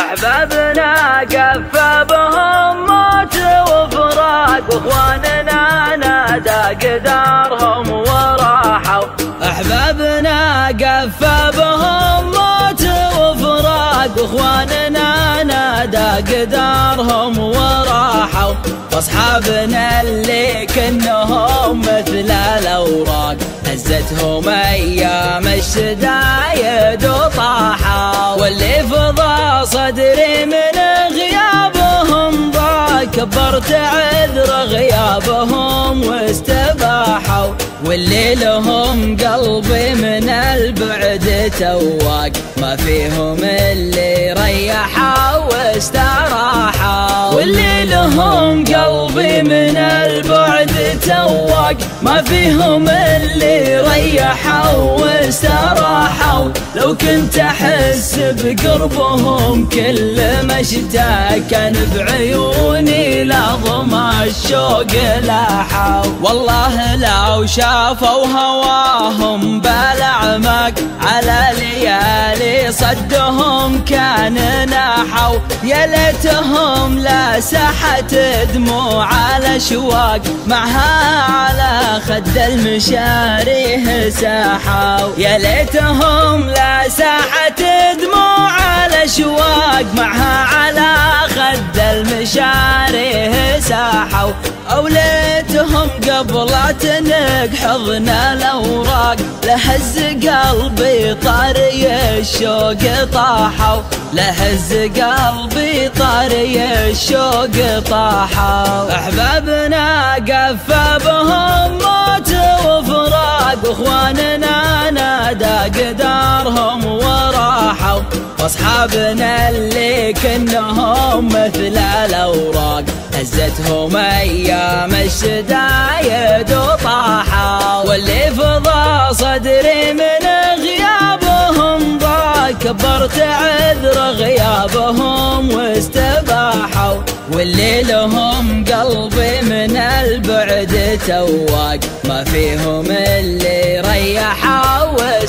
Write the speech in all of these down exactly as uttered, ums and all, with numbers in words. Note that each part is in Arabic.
أحبابنا قفى بهم موت وفراق، واخواننا نادى قدارهم وراحوا. أحبابنا قفى بهم موت وفراق، واخواننا نادى قدارهم وراحوا. واصحابنا اللي كنهم مثل الاوراق، هزتهم ايام الشدايد وطاحوا. واللي فضى صدري من غيابهم ضاق، كبرت عذر غيابهم واستباحوا. واللي لهم قلبي من البعد تواق، ما فيهم اللي ريحوا واستراحوا. واللي لهم قلبي من البعد تواق، ما فيهم اللي ريحوا واستراحوا. لو كنت احس بقربهم كل ما اشتاق، كان بعيوني لظما الشوق لاحوا. والله لو شافوا هواهم بالاعماق، على ليالي صدهم كان ناحوا. يا ليتهم لا ساحت دموع على شواق، معها على خد المشاريه ساحوا. يا ليتهم لا ساحت دموع على شواق، معها على خد المشاريه ساحوا. أو ليتهم قبل تنق حضن الأوراق، لهز قلبي طاري الشوق طاحوا. لهز قلبي طاري الشوق طاحوا. أحبابنا قفى بهم موت وفراق، واخواننا نادى قدارهم وراحوا. واصحابنا اللي كنهم مثل الاوراق، هزتهم ايام الشدايد وطاحوا. واللي فضى صدري من غيابهم ضاق، كبرت عذر غيابهم واستباحوا. واللي لهم قلبي من البعد تواق، ما فيهم اللي ريحوا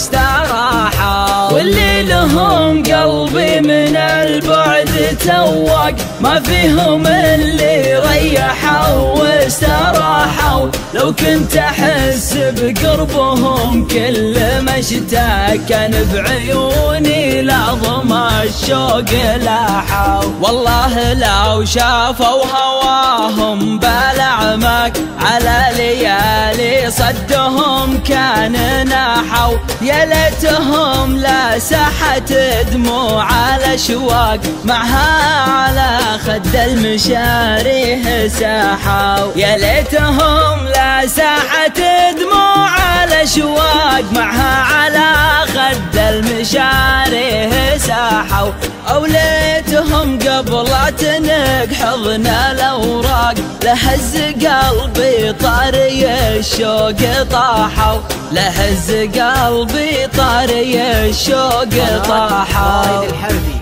واستراحوا. واللي لهم قلبي من البعد تواق، ما فيهم اللي ريحوا واستراحوا. لو كنت احس بقربهم كل ما اشتاق، كان بعيوني لظما الشوق لاحوا. والله لو شافوا هواهم بالاعماق، على ليالي صدهم كان ناحوا. يا ليتهم لا ساحت دموع على شواق، معها على خد المشاريه ساحوا. يا ليتهم لا ساحت دموع على شواق، معها على خد المشاريه ساحوا. أو ليتهم قبل تنق حضن الأوراق، لهز قلبي طاري الشوق طاحوا. لهز قلبي طاري الشوق طاحوا.